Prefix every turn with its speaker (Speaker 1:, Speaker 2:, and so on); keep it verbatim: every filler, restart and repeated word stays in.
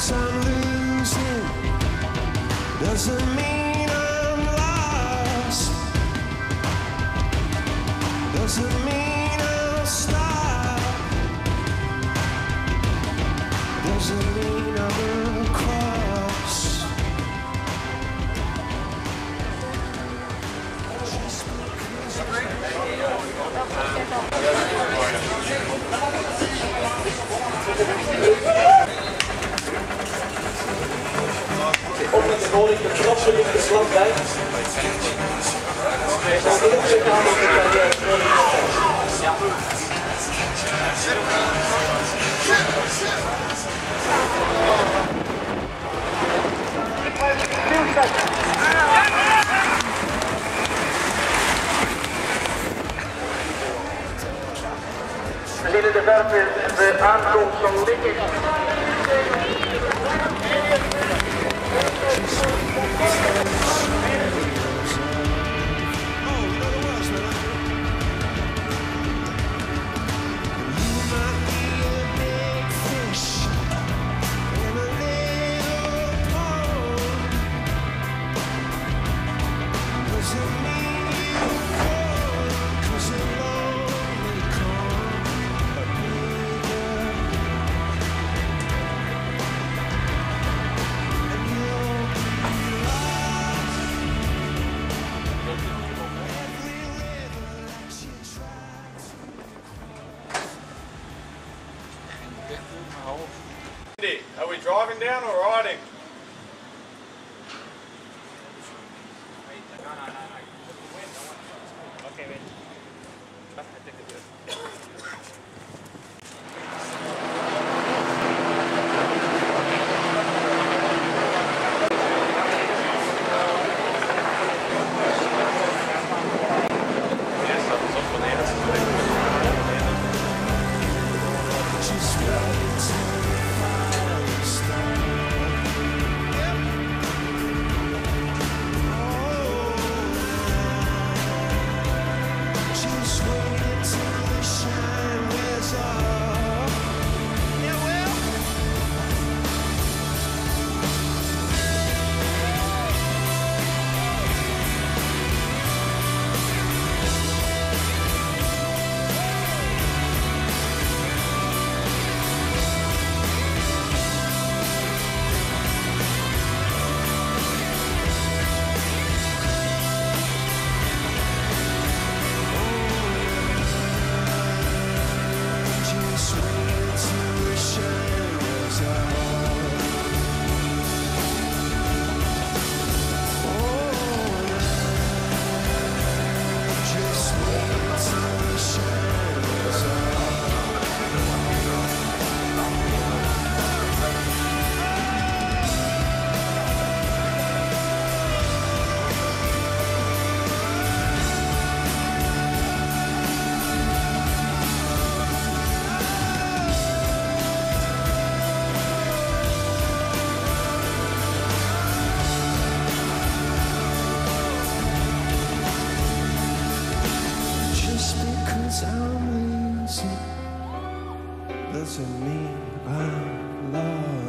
Speaker 1: 'cause I'm losing doesn't mean I'm lost. Doesn't mean I'll stop. Doesn't mean I will cross.
Speaker 2: Op met de woning, de krassen in de slag bij. Er staat heel veel aan op de woning. Ja. Meneer de Werper, de aankomst van Likkers.
Speaker 3: Are we driving down or riding? No, no, no, no. Okay, wait. I think it is.
Speaker 1: I'm losing doesn't mean I'm lost.